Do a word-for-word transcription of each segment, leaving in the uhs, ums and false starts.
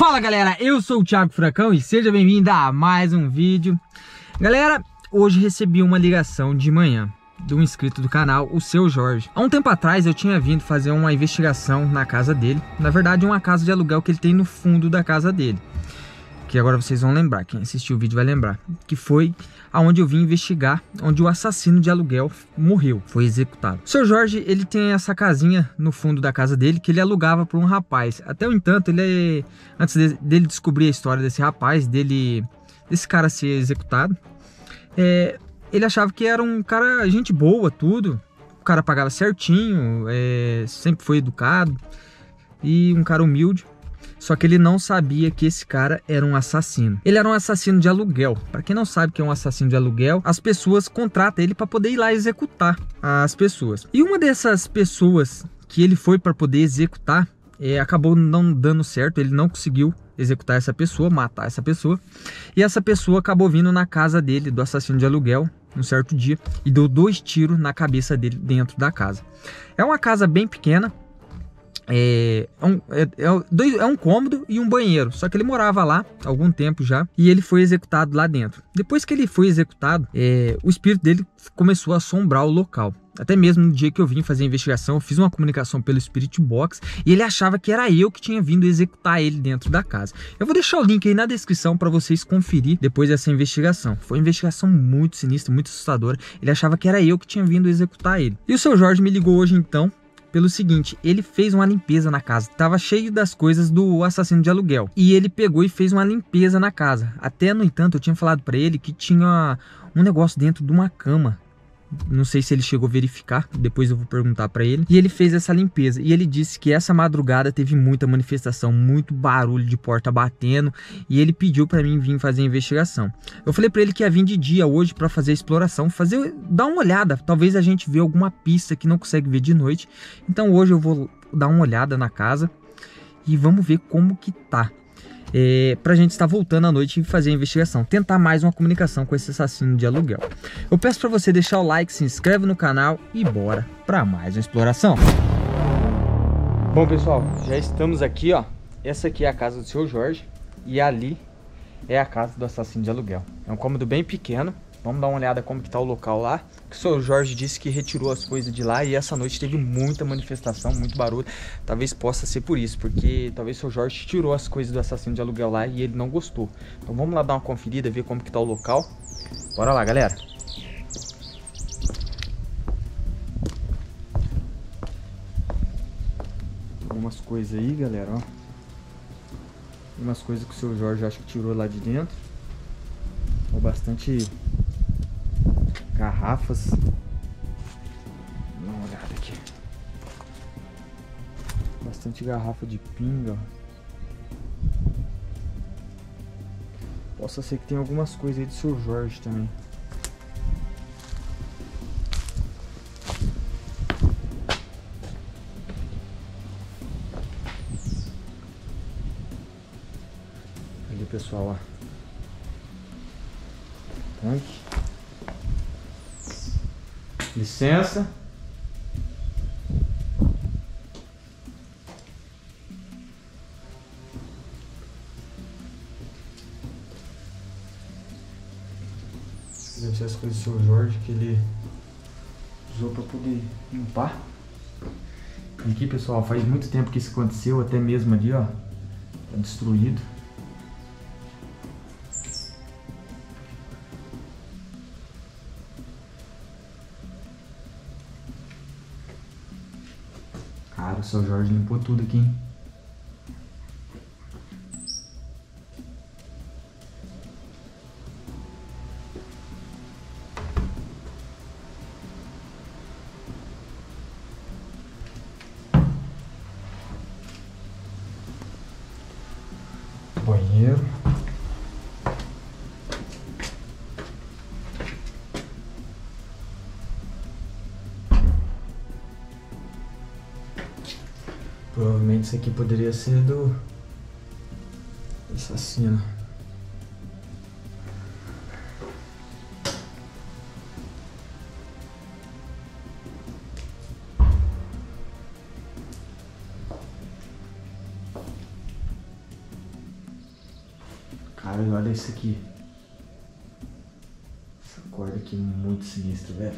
Fala galera, eu sou o Thiago Furacão e seja bem-vindo a mais um vídeo. Galera, hoje recebi uma ligação de manhã de um inscrito do canal, o Seu Jorge. Há um tempo atrás eu tinha vindo fazer uma investigação na casa dele. Na verdade, uma casa de aluguel que ele tem no fundo da casa dele, que agora vocês vão lembrar, quem assistiu o vídeo vai lembrar, que foi aonde eu vim investigar, onde o assassino de aluguel morreu, foi executado. O Seu Jorge, ele tem essa casinha no fundo da casa dele, que ele alugava para um rapaz. Até o entanto, ele, antes de, dele descobrir a história desse rapaz, dele, desse cara ser executado, é, ele achava que era um cara, gente boa, tudo. O cara pagava certinho, é, sempre foi educado e um cara humilde. Só que ele não sabia que esse cara era um assassino. Ele era um assassino de aluguel. Para quem não sabe o que é um assassino de aluguel, as pessoas contratam ele para poder ir lá executar as pessoas. E uma dessas pessoas que ele foi para poder executar, é, acabou não dando certo. Ele não conseguiu executar essa pessoa, matar essa pessoa. E essa pessoa acabou vindo na casa dele, do assassino de aluguel, um certo dia, e deu dois tiros na cabeça dele dentro da casa. É uma casa bem pequena. É um, é, é, dois, é um cômodo e um banheiro. Só que ele morava lá há algum tempo já. E ele foi executado lá dentro. Depois que ele foi executado, é, o espírito dele começou a assombrar o local. Até mesmo no dia que eu vim fazer a investigação, eu fiz uma comunicação pelo Spirit Box e ele achava que era eu que tinha vindo executar ele dentro da casa. Eu vou deixar o link aí na descrição para vocês conferir depois dessa investigação. Foi uma investigação muito sinistra, muito assustadora. Ele achava que era eu que tinha vindo executar ele. E o Seu Jorge me ligou hoje então pelo seguinte: ele fez uma limpeza na casa, tava cheio das coisas do assassino de aluguel, e ele pegou e fez uma limpeza na casa. Até, no entanto, eu tinha falado para ele que tinha um negócio dentro de uma cama. Não sei se ele chegou a verificar, depois eu vou perguntar para ele. E ele fez essa limpeza, e ele disse que essa madrugada teve muita manifestação, muito barulho de porta batendo, e ele pediu para mim vir fazer a investigação. Eu falei para ele que ia vir de dia hoje para fazer a exploração, fazer, dar uma olhada, talvez a gente vê alguma pista que não consegue ver de noite. Então hoje eu vou dar uma olhada na casa e vamos ver como que tá. É, pra gente estar voltando à noite e fazer a investigação, tentar mais uma comunicação com esse assassino de aluguel. Eu peço para você deixar o like, se inscreve no canal e bora para mais uma exploração. Bom pessoal, já estamos aqui, ó. Essa aqui é a casa do Seu Jorge e ali é a casa do assassino de aluguel. É um cômodo bem pequeno. Vamos dar uma olhada como que tá o local lá. O Seu Jorge disse que retirou as coisas de lá e essa noite teve muita manifestação, muito barulho. Talvez possa ser por isso, porque talvez o Seu Jorge tirou as coisas do assassino de aluguel lá e ele não gostou. Então vamos lá dar uma conferida, ver como que tá o local. Bora lá, galera. Algumas coisas aí, galera, ó. Algumas coisas que o Seu Jorge acho que tirou lá de dentro. Ó, bastante garrafas. Dá uma olhada aqui. Bastante garrafa de pinga. Possa ser que tenha algumas coisas aí do Seu Jorge também. Ali, pessoal, ó. Tanque. Licença. Deve ser as coisas do Seu Jorge que ele usou para poder limpar. E aqui, pessoal, faz muito tempo que isso aconteceu, até mesmo ali, ó, tá destruído. Cara, o Seu Jorge limpou tudo aqui, hein? Banheiro. Provavelmente isso aqui poderia ser do assassino. Cara, olha isso aqui. Essa corda aqui é muito sinistra, velho.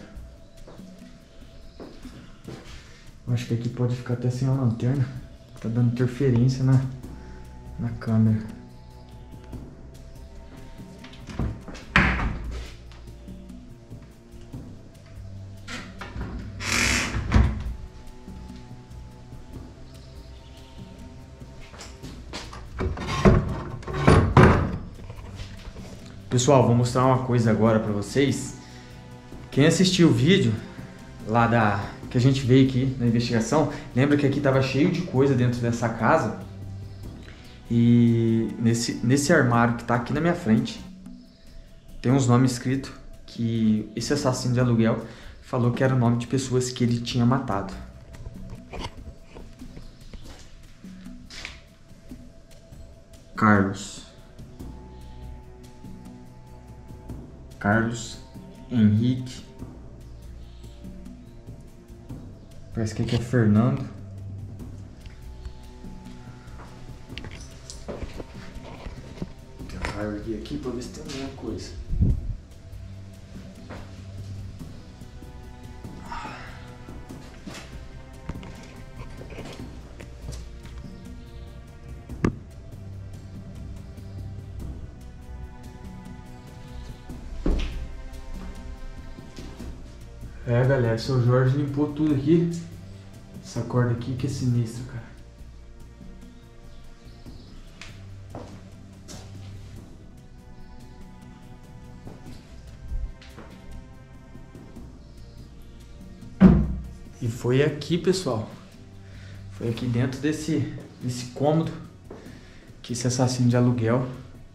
Eu acho que aqui pode ficar até sem a lanterna. Tá dando interferência na, na câmera. Pessoal, vou mostrar uma coisa agora pra vocês. Quem assistiu o vídeo lá da que a gente veio aqui na investigação, lembra que aqui tava cheio de coisa dentro dessa casa. E nesse, nesse armário que tá aqui na minha frente tem uns nomes escritos que esse assassino de aluguel falou que era o nome de pessoas que ele tinha matado. Carlos. Carlos Henrique. Parece que aqui é Fernando. Tem uma árvore aqui pra ver se tem alguma coisa. É, galera, seu Jorge limpou tudo aqui. Essa corda aqui que é sinistra, cara. E foi aqui, pessoal. Foi aqui dentro desse, desse cômodo que esse assassino de aluguel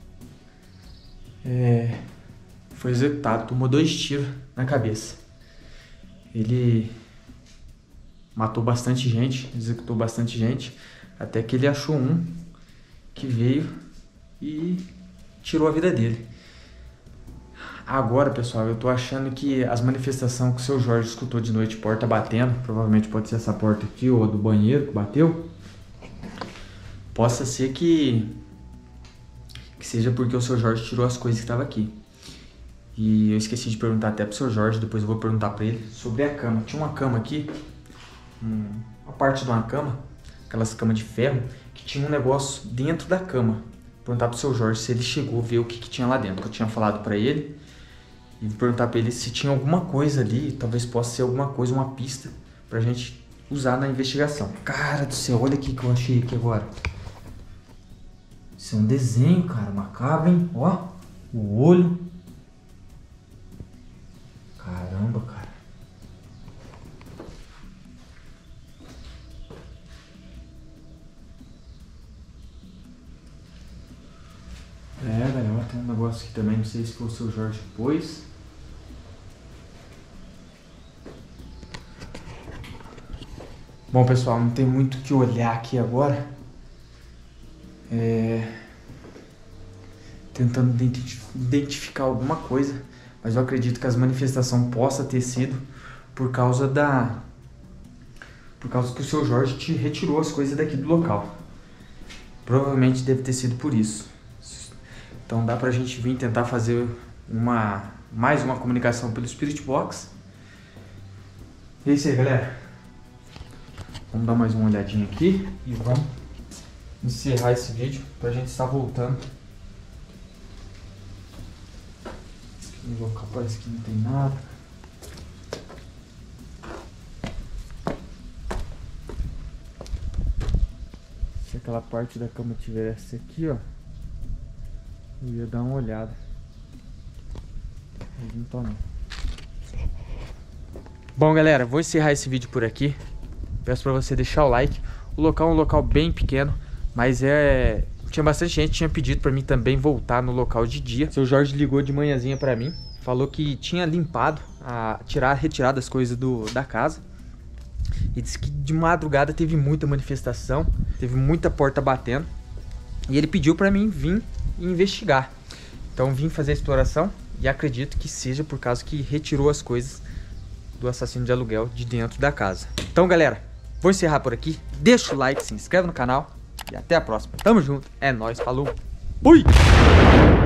é, foi executado. Tomou dois tiros na cabeça. Ele matou bastante gente, executou bastante gente, até que ele achou um que veio e tirou a vida dele. Agora, pessoal, eu tô achando que as manifestações que o seu Jorge escutou de noite, porta batendo, provavelmente pode ser essa porta aqui ou a do banheiro que bateu, possa ser que, que seja porque o seu Jorge tirou as coisas que estavam aqui. E eu esqueci de perguntar até pro seu Jorge, depois eu vou perguntar pra ele sobre a cama. Tinha uma cama aqui, uma parte de uma cama, aquelas camas de ferro, que tinha um negócio dentro da cama. Vou perguntar pro seu Jorge se ele chegou a ver o que, que tinha lá dentro. Eu tinha falado pra ele. E vou perguntar pra ele se tinha alguma coisa ali, talvez possa ser alguma coisa, uma pista pra gente usar na investigação. Cara do céu, olha aqui que eu achei aqui agora. Isso é um desenho, cara, macabro, hein? Ó, o olho. Caramba, cara. É, galera, tem um negócio aqui também, não sei se foi o seu Jorge pôs. Bom, pessoal, não tem muito o que olhar aqui agora. É... Tentando identificar alguma coisa. Mas eu acredito que as manifestações possa ter sido por causa da... Por causa que o seu Jorge te retirou as coisas daqui do local. Provavelmente deve ter sido por isso. Então dá pra gente vir tentar fazer uma... mais uma comunicação pelo Spirit Box. E é isso aí, galera. Vamos dar mais uma olhadinha aqui e vamos encerrar esse vídeo pra gente estar voltando. No local parece que não tem nada. Se aquela parte da cama tivesse aqui, ó, eu ia dar uma olhada. Mas não tá não. Bom, galera, vou encerrar esse vídeo por aqui. Peço pra você deixar o like. O local é um local bem pequeno, mas é... tinha bastante gente, tinha pedido pra mim também voltar no local de dia. Seu Jorge ligou de manhãzinha pra mim. Falou que tinha limpado, a, tirar, retirado as coisas do, da casa. E disse que de madrugada teve muita manifestação, teve muita porta batendo. E ele pediu pra mim vir investigar. Então vim fazer a exploração e acredito que seja por causa que retirou as coisas do assassino de aluguel de dentro da casa. Então, galera, vou encerrar por aqui. Deixa o like, se inscreve no canal e até a próxima. Tamo junto, é nóis, falou! Fui!